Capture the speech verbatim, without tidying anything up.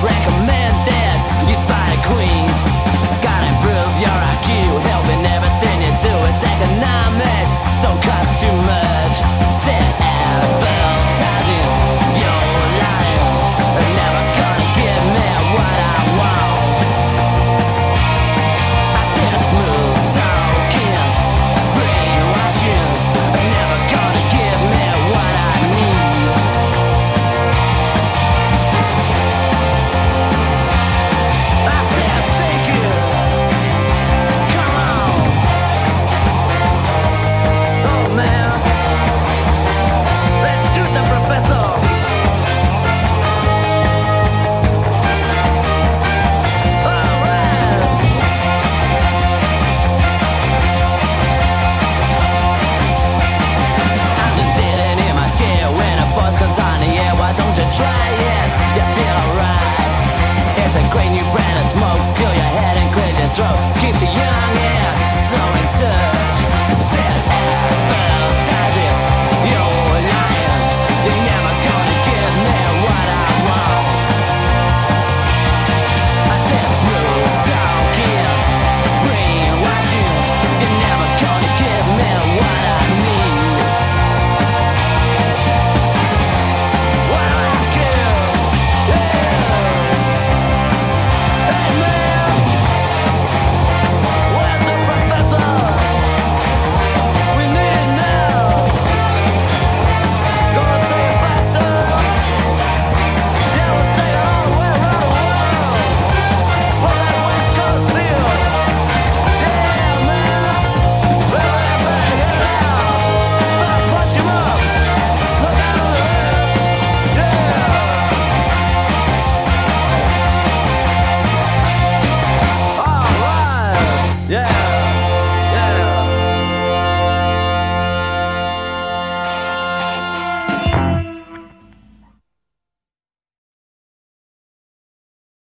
most recommended. You spy the queen. Gotta improve your I Q, helping everything you do. It's economic, don't cost too much. Then advertising, you're lying. They're never gonna give me what I want. I said smooth talking, brainwashing. They're never gonna give me what I need. I said take it. Come on. Oh man, let's shoot the professor. Alright. I'm just sitting in my chair when a voice comes on the air. Why don't you try it? You feel alright. It's a great new brand of smoke. Till your head and clears your throat. Keeps you young